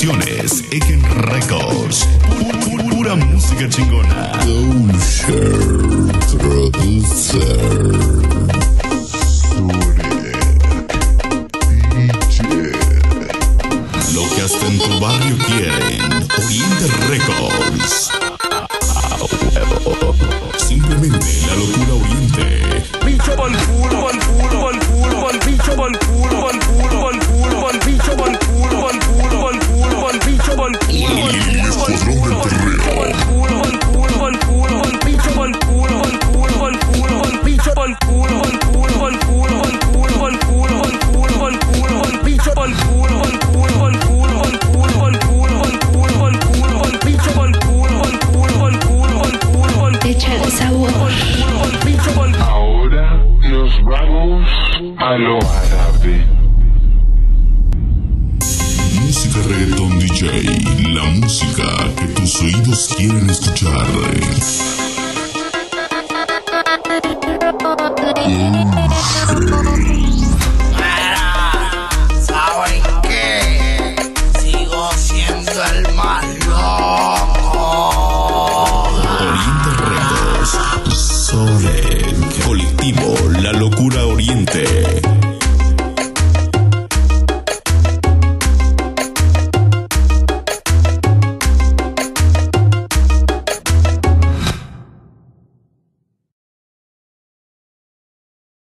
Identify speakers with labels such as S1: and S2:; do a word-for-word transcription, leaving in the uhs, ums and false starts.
S1: Producciones, Eken Records, pu- pura música chingona.
S2: Doucher, producer, Sorek, D J.
S1: Lo que hasta en tu barrio quieren. Oriente Records. Simplemente la locura Oriente.
S3: Bicho pa'l culo, pa'l culo, pa'l culo, pa'l bicho pa'l culo, pa'l culo, pa'l culo, pa'l bicho pa'l culo, pa'l culo, pa'l culo, pa'l bicho pa'l culo, pa'l culo, pa'l culo, pa'l culo, pa'l culo, pa'l bicho pa'l culo, pa'l culo, pa'l culo, pa'l bicho pa'l culo, pa'l culo, pa'l culo, pa'l culo, pa'l culo, pa'l culo, pa'l culo, pa'l bicho pa'l culo, pa'l culo, pa'l culo, pa'l culo, pa'l culo, pa'l culo, pa'l culo, pa'l bicho pa'l culo, pa'l culo, pa'l culo, pa'l culo, pa'l
S4: Échale sabor.
S5: Ahora nos vamos a lo árabe.
S1: Música reggaetón D J, la música que tus oídos quieren escuchar.